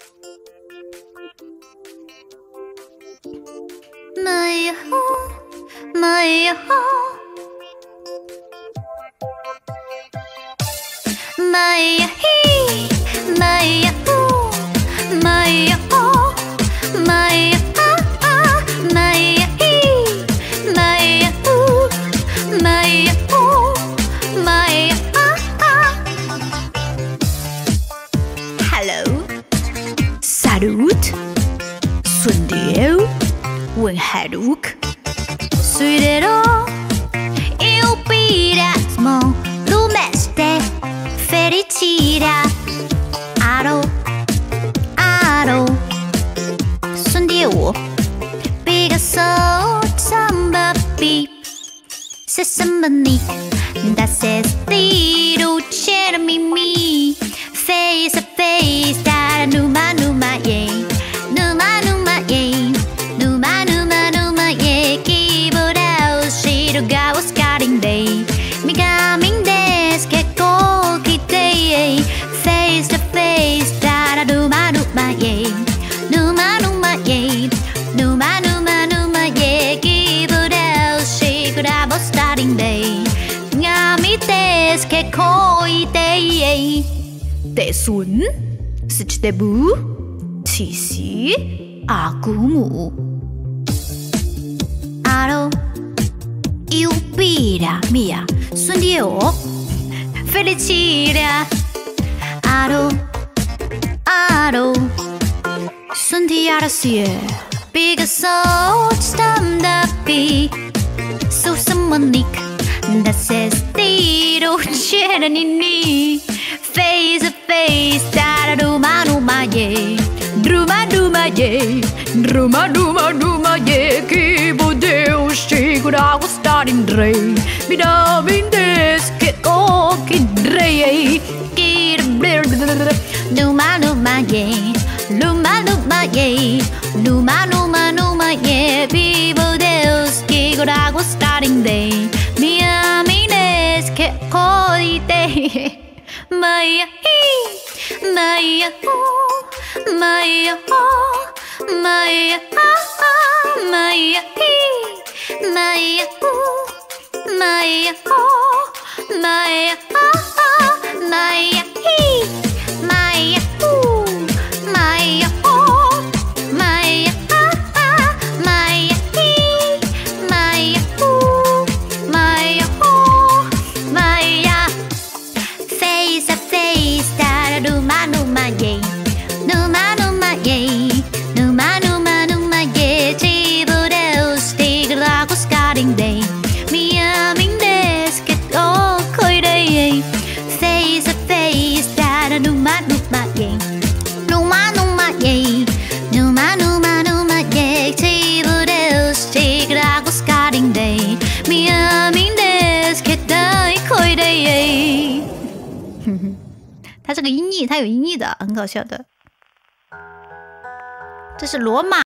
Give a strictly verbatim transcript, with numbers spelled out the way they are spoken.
没有，没有，没有，没有，没有，没有。 Hello, salut, sunt eu, un haruc. Suidero, iubirea-mă lumește fericirea. Aro, aro, sunt eu, Picasso, samba beep. Se sambanic, da se stiru cer mimi. Face to face, da numa numa ye, numa numa ye, numa numa numa ye. Kibura shiruga was cutting day, migamin desu kekkou kite. Face to face, da numa numa ye, numa numa ye, numa numa numa ye. Kibura shiruga was starting day, migamin desu kekkou kite. Tệ xuống, sức tệ bú, chỉ xí, à cú ngủ. Aro, iubira mia, sunt eu, fericirea. Aro, aro, sunt iară sie, Picasso, stamda pi, su samanic, da se stiro cera nini. Face to face, da duma duma ye, duma duma ye, duma duma duma ye. Kibudeu shigura was starting day, vitamin des kekkou kite. Duma duma ye, duma duma ye, duma duma duma ye. Kibudeu shigura was starting day, vitamin des kekkou kite. Maya, Maya, Maya, Maya, Maya, Maya, Maya, Maya, Maya, Maya, Maya, Kibudeu 它这个音译，它有音译的，很搞笑的。这是罗马。